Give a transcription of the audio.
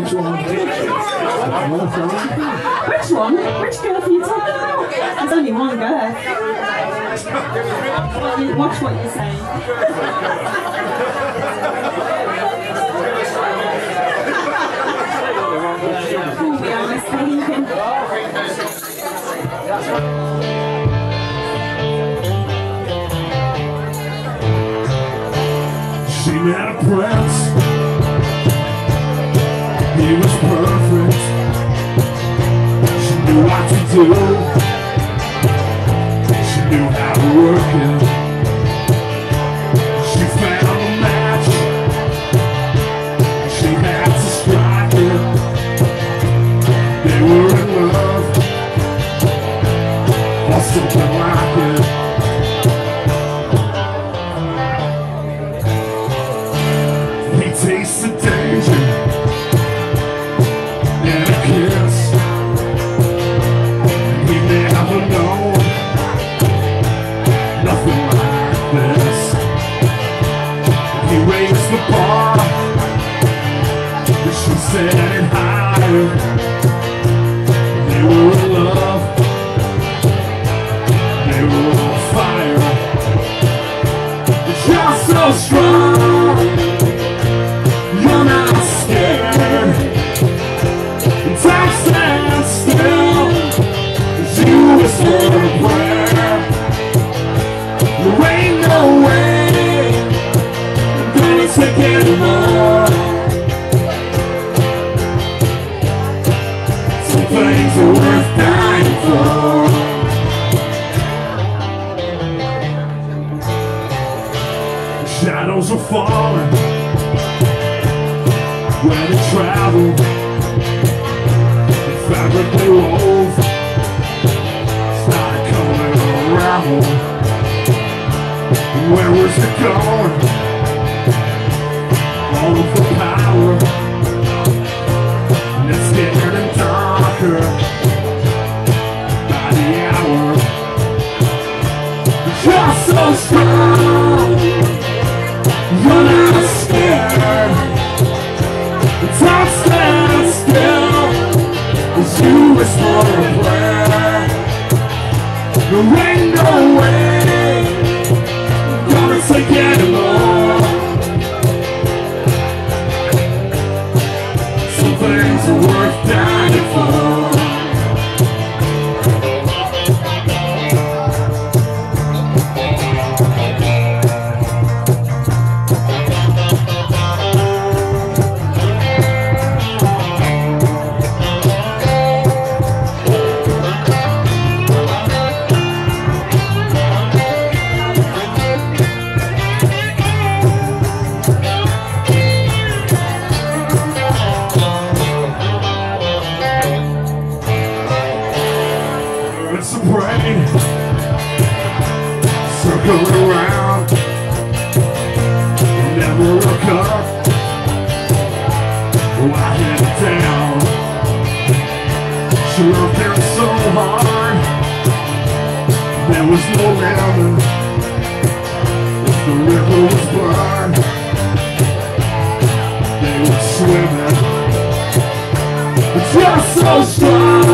Which one? Which one? Which girth are you talking about? There's only one girth. Watch what you're saying. Oh, we are mistaken. She met a prince. He was perfect. She knew what to do. She knew how to work it. She found a match. She had to strike it. They were in love, or something like it. He tasted danger and a kiss. He never known nothing like this. He raised the bar, and she set it higher. They were in love, they were on fire. You're so strong, you're not scared. Time stands still as you whisper a prayer. There ain't no way I'm gonna take anymore. Some things are worth dying for. Shadows are falling when it traveled. The fabric they wove started coming unraveled. Where was it going? All of the power, and it's getting darker by the hour. You're so strong, you're not scared. Time stands still as you whisper a prayer. There ain't no way I'm gonna take anymore. Some things are worth dying for. It's a brain circling around, never look up. Oh, I hit it down. She loved him so hard, there was no limit. If the river was burned, they were swimming. But you're so strong,